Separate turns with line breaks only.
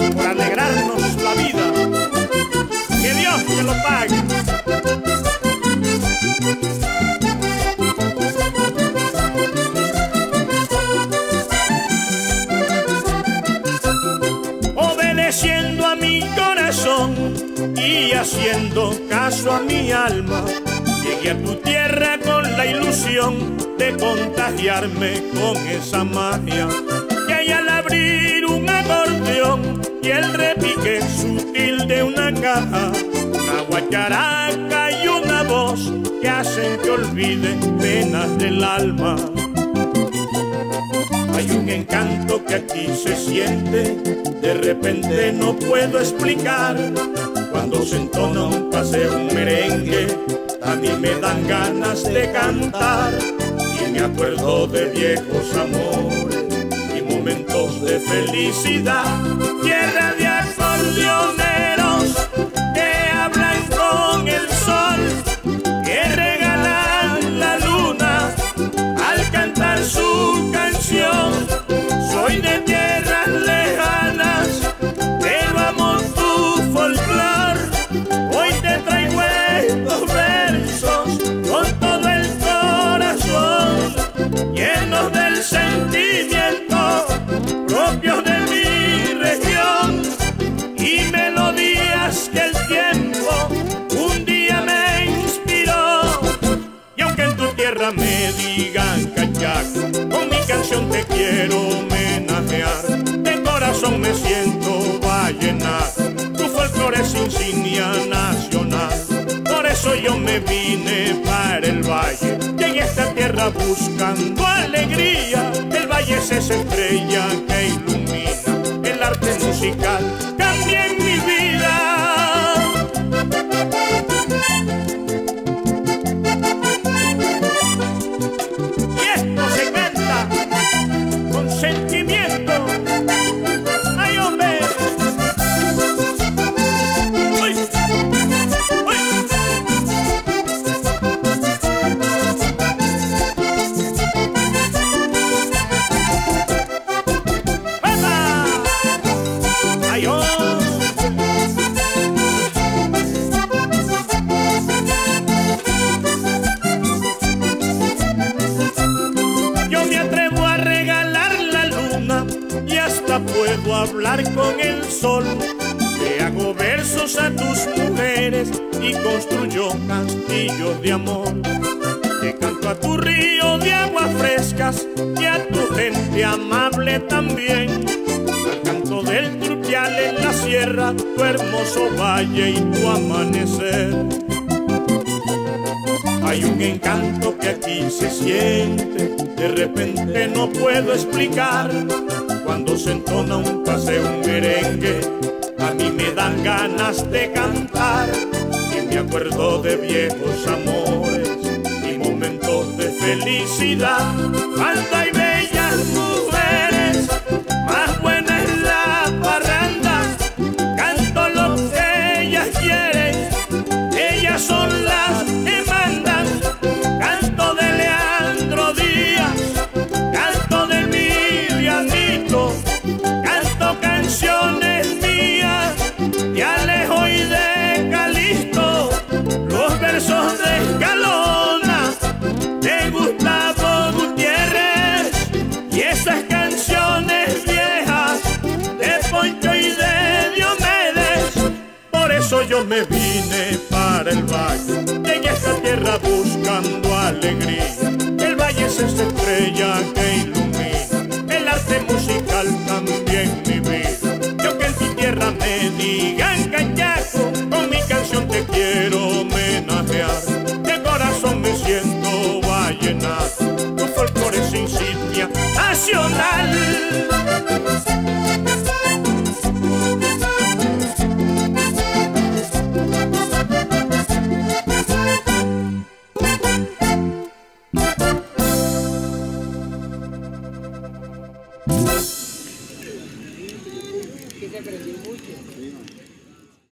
por alegrarnos la vida. Que Dios te lo pague. Obedeciendo a mi corazón y haciendo caso a mi alma, llegué a tu tierra con la ilusión de contagiarme con esa magia que hay al abrir un acordeón y el repique sutil de una caja, una guacharaca y una voz que hacen que olvide penas del alma. Hay un encanto que aquí se siente, de repente no puedo explicar. Cuando se entona un paseo, un merengue, a mí me dan ganas de cantar. Y me acuerdo de viejos amores y momentos de felicidad. Tierra de acordeoneros que hablan con el sol, que regalan la luna al cantar su canción. Soy de tierras lejanas, pero amo tu folclor. Hoy te traigo estos versos con todo el corazón, llenos del sentimiento propio de mi región, y melodías que el tiempo un día me inspiró. Y aunque en tu tierra me digan cachaco, con mi canción te quiero homenajear. De corazón me siento vallenato, tu folclore es insignia nacional. Por eso yo me vine para el valle, y en esta tierra buscando alegría. El valle es esa estrella que ilumina el arte musical. Cambia en mi vida. Sentimiento. Ay, hombre. Uy. Uy. ¡Epa! Ay, oh. Yo me atrevo a regalar y hasta puedo hablar con el sol. Le hago versos a tus mujeres y construyo castillos de amor. Le canto a tu río de aguas frescas y a tu gente amable también. Al canto del turpial en la sierra, tu hermoso valle y tu amanecer. Hay un encanto que aquí se siente, de repente no puedo explicar. Cuando se entona un paseo, un merengue, a mí me dan ganas de cantar. Y me acuerdo de viejos amores y momentos de felicidad. Alta y bellas mujeres, más buena es la parranda. Canto lo que ellas quieren, ellas son las que mandan. Canto de Leandro Díaz, canto de Miriamito, canto canciones mías de Alejo y de Calixto, los versos de Escalona, de Gustavo Gutiérrez, y esas canciones viejas de Poncho y de Diomedes. Por eso yo me vine para el valle, en esta tierra buscando alegría. El valle es esa estrella que ilumina el arte musical también.